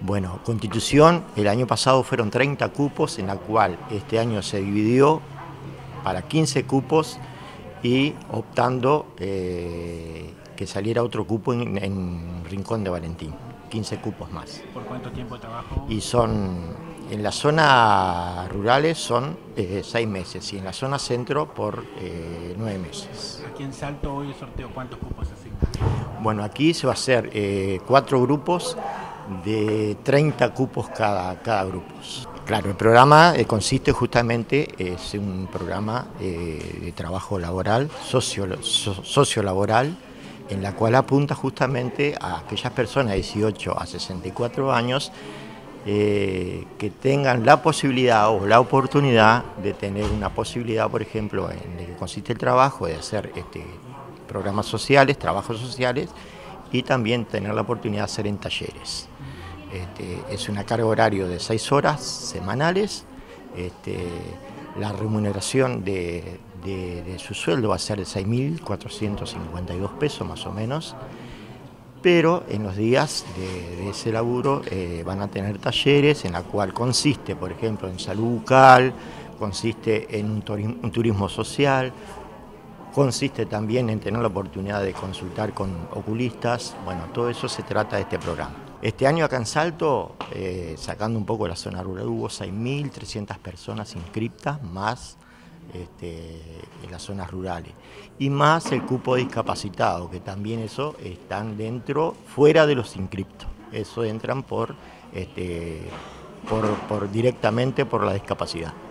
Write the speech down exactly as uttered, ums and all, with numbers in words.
Bueno, Constitución, el año pasado fueron treinta cupos, en la cual este año se dividió para quince cupos y optando eh, que saliera otro cupo en, en Rincón de Valentín, quince cupos más. ¿Por cuánto tiempo de trabajo? Y son, en las zonas rurales son eh, seis meses y en la zona centro por eh, nueve meses. Aquí en Salto hoy el sorteo, ¿cuántos cupos se asignan? Bueno, aquí se va a hacer eh, cuatro grupos de treinta cupos cada, cada grupo. Claro, el programa eh, consiste justamente, es un programa eh, de trabajo laboral, socio, so, sociolaboral, en la cual apunta justamente a aquellas personas de dieciocho a sesenta y cuatro años eh, que tengan la posibilidad o la oportunidad de tener una posibilidad, por ejemplo, en el que consiste el trabajo, de hacer este, programas sociales, trabajos sociales, y también tener la oportunidad de hacer en talleres. Este, es una carga horario de seis horas semanales. Este, la remuneración de, de, de su sueldo va a ser de seis mil cuatrocientos cincuenta y dos pesos más o menos, pero en los días de, de ese laburo eh, van a tener talleres en la cual consiste, por ejemplo, en salud bucal, consiste en un turismo, un turismo social, consiste también en tener la oportunidad de consultar con oculistas. Bueno, todo eso se trata de este programa. Este año acá en Salto, eh, sacando un poco la zona rural, hubo seis mil trescientas personas inscriptas, más este, en las zonas rurales. Y más el cupo de discapacitados, que también eso están dentro, fuera de los inscriptos. Eso entran por, este, por, por directamente por la discapacidad.